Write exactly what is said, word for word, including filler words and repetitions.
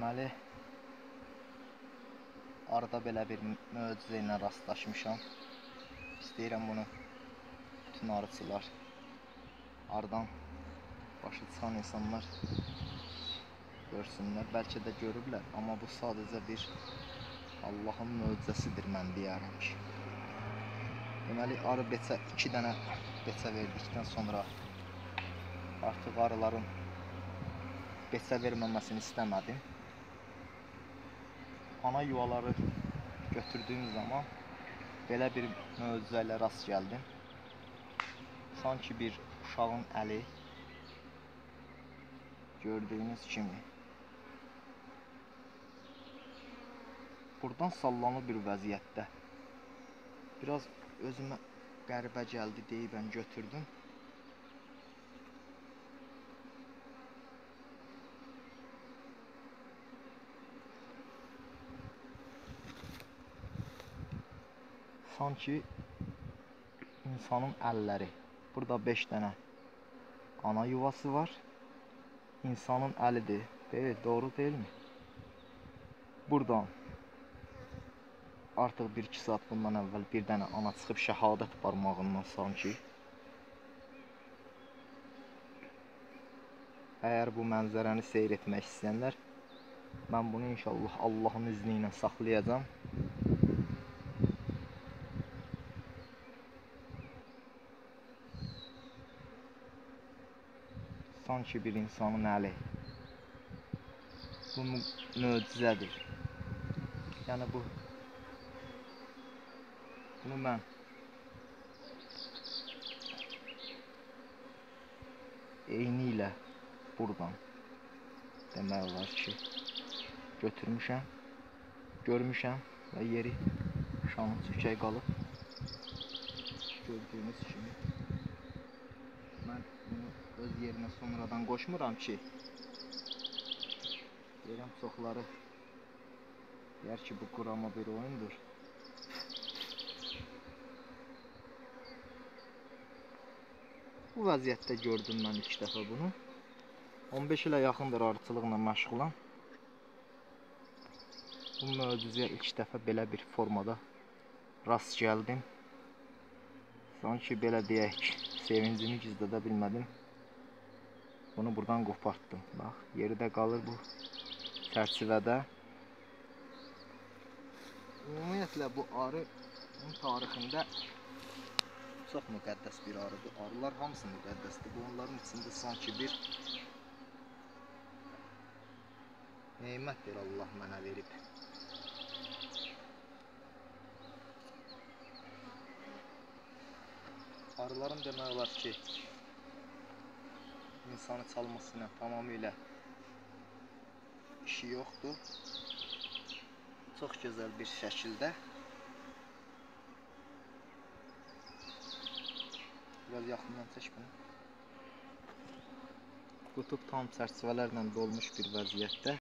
Deməli, arada belə bir möcüzə ilə rastlaşmışam. İstəyirəm bunu bütün arıçılar, arıdan başı çıxan insanlar görsünlər. Bəlkə də görüblər, amma bu sadəcə bir Allahın möcüzəsidir, mən deyərəm ki. Deməli, arı beçə, iki dənə beçə verdikdən sonra artıq arıların beçə verməməsini istəmədim. Ana yuvaları götürdüyüm zaman belə bir möcüzə ilə rast gəldim. Sanki bir uşağın əli, gördüyünüz kimi, buradan sallanır bir vəziyyətdə. Biraz özümə qəribə gəldi deyib mən götürdüm. Sanki insanın əlləri. Burada beş dənə ana yuvası var. İnsanın əlidir. Deyil, doğru deyilmi? Buradan artıq bir iki saat bundan əvvəl bir dənə ana çıxıb şəhadət barmağından sanki. Əgər bu mənzərəni seyr etmək istəyənlər, mən bunu inşallah Allahın izni ilə saxlayacağım. Sanki bir insanın əli. Bu möcüzədir. Yəni bu Bunu mən eyni ilə buradan demək olar ki götürmüşəm, görmüşəm və yeri şanı çökək qalıb. Gördüyünüz kimi mən bunu öz yerinə sonradan qoşmuram ki, deyirəm çoxları deyər ki bu qurama bir oyundur. Bu vəziyyətdə gördüm mən ilk dəfə bunu. on beş ilə yaxındır arıçılıqla məşğulam. Bu möcüzəyə ilk dəfə belə bir formada rast gəldim. Sanki belə deyək, sevincimi gizlədə bilmədim. Bunu buradan qopartdım. Bax, yeridə qalır bu çərçivədə. Ümumiyyətlə bu arının tarixində çox müqəddəs bir arıdır. Arılar hamısı müqəddəsdir. Bu onların içində sanki bir nemətdir Allah mənə verib. Arıların demək olar ki, insanı çalması ilə tamamilə işi yoxdur. Çox gözəl bir şəkildə. Biraz yaxından çək bunu. Qutub tam çərçivələrlə dolmuş bir vəziyyətdə.